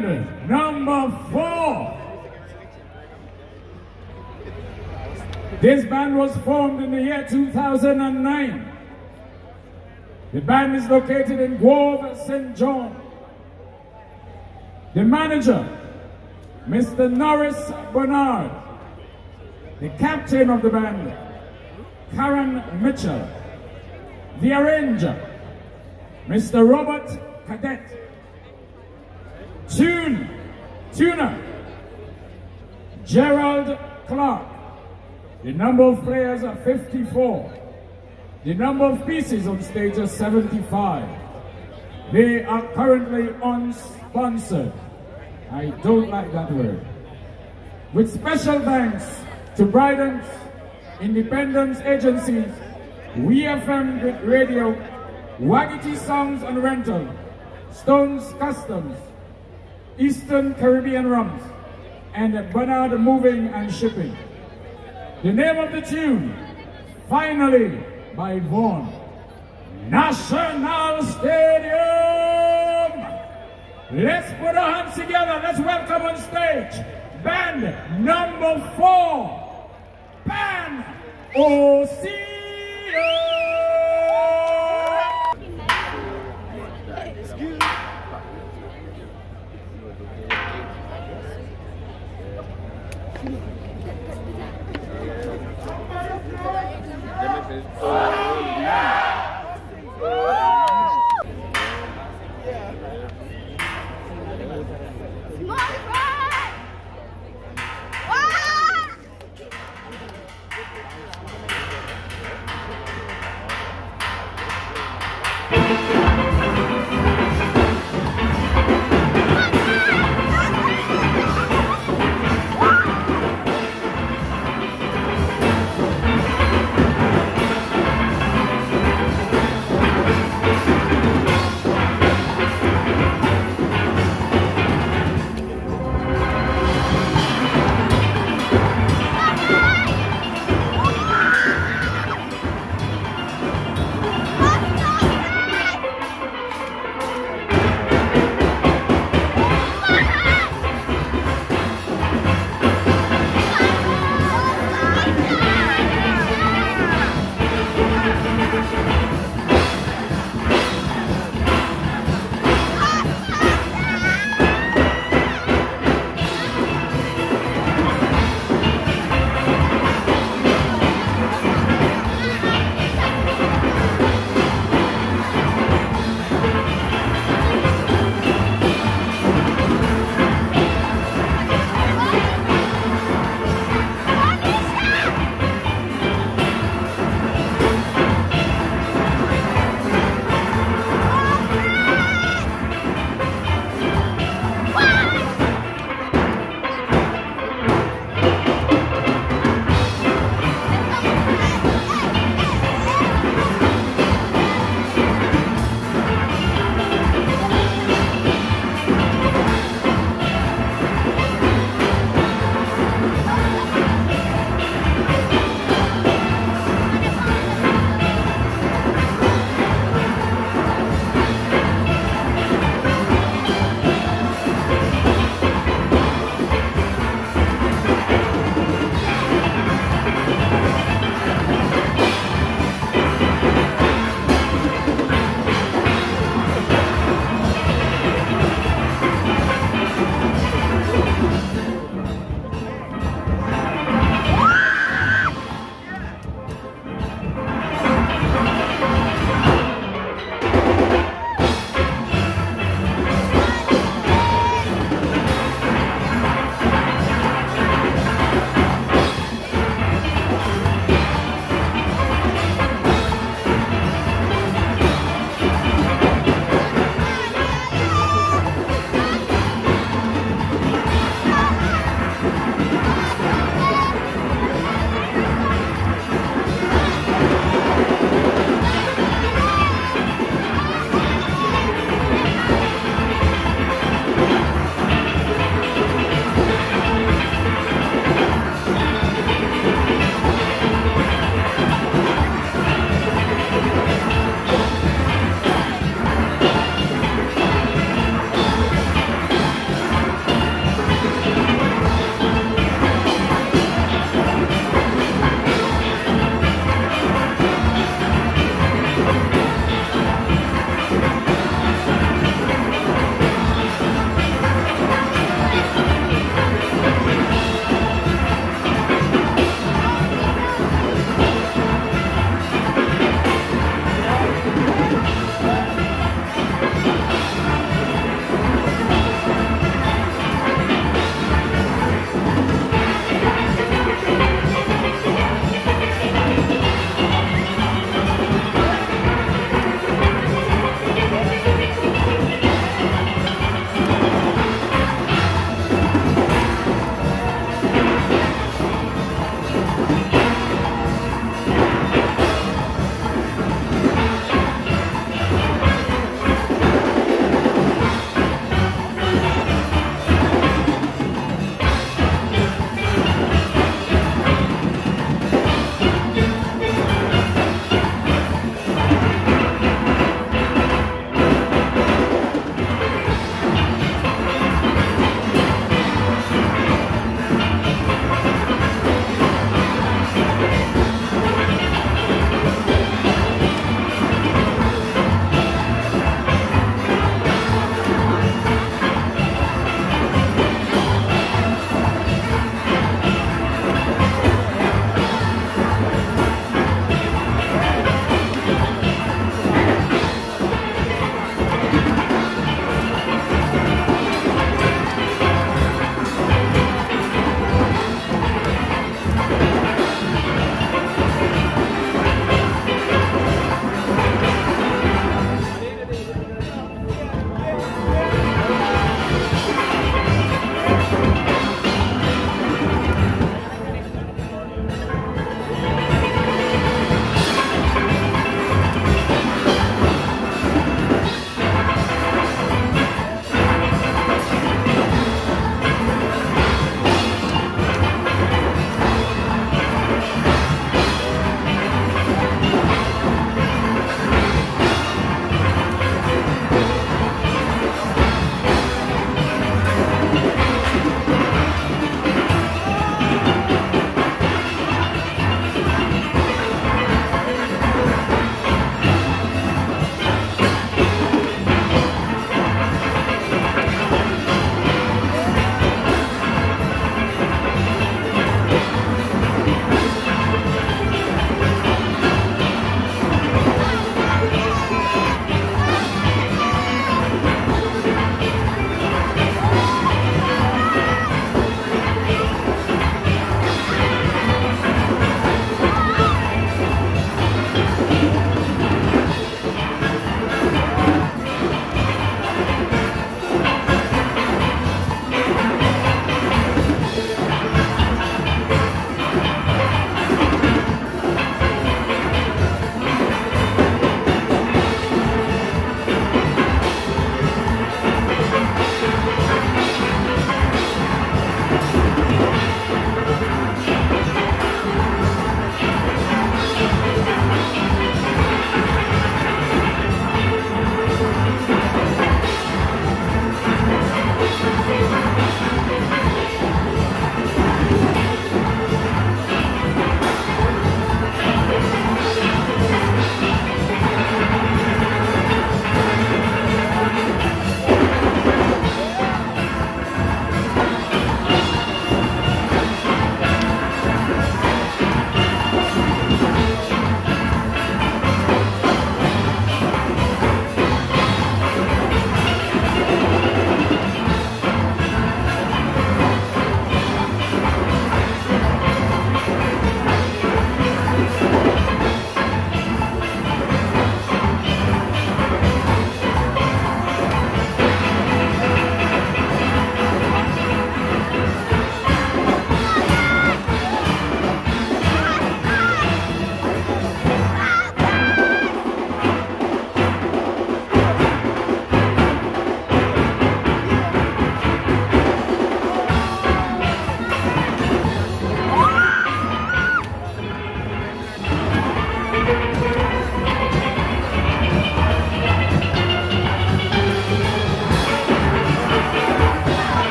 Band number 4. This band was formed in the year 2009. The band is located in Grove, St. John. The manager, Mr. Norris Bernard. The captain of the band, Karen Mitchell. The arranger, Mr. Robert Cadet. Tuner, Gerald Clark. The number of players are 54. The number of pieces on stage is 75. They are currently unsponsored. I don't like that word. With special thanks to Bryden's Independence Agencies, WeFM Radio, Waggity Songs and Rental, Stones Customs, Eastern Caribbean Rums, and Bernard Moving and Shipping. The name of the tune, Finally, by Vaughan. National Stadium! Let's put our hands together. Let's welcome on stage band number 4, Pan Ossia!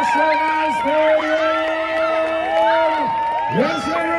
National Stadium. Yes,